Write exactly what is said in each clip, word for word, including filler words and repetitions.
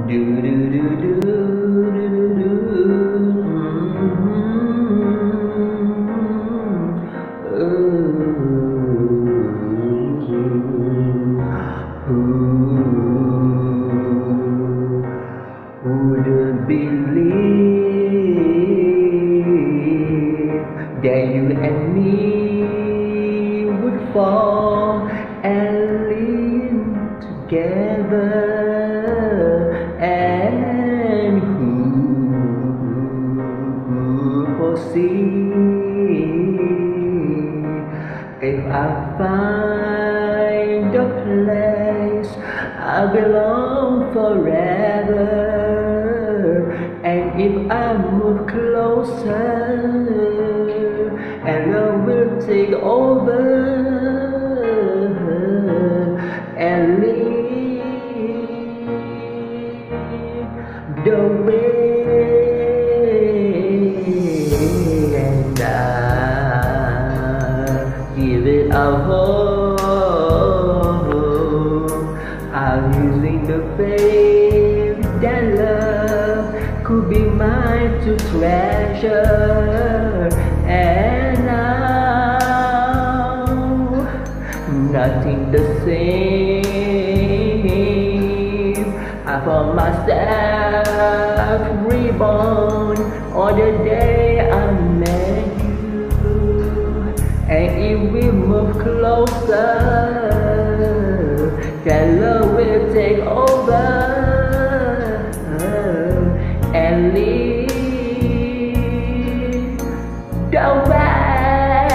Do do do do do do Wouldn't believe that you and me would fall and live together, and who would foresee if I find a place I belong forever, and if I move closer and love will take over and leave the way, and I give it a hope. I'm using the faith that love could be mine to treasure, and now nothing the same. I found myself reborn on the day I met you, and if we move closer, that love will take over and lead the way.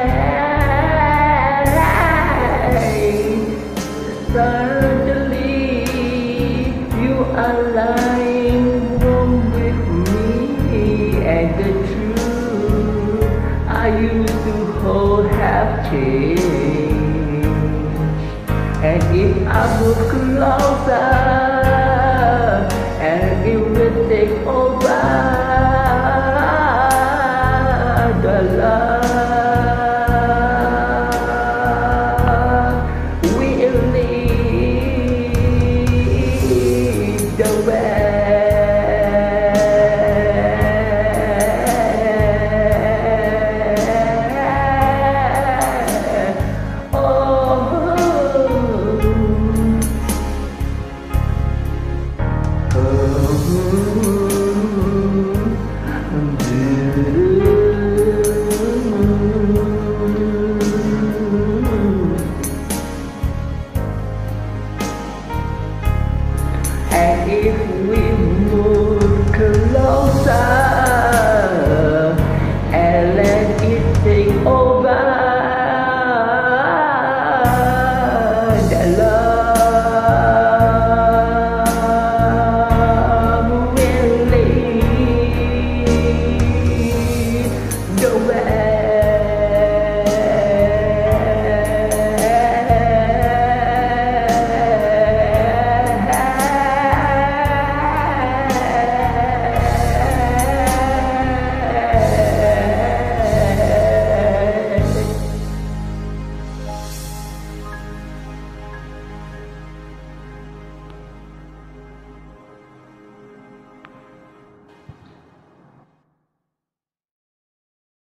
Suddenly you are lying wrong with me, and the truth I used to hold have changed. And if I move closer,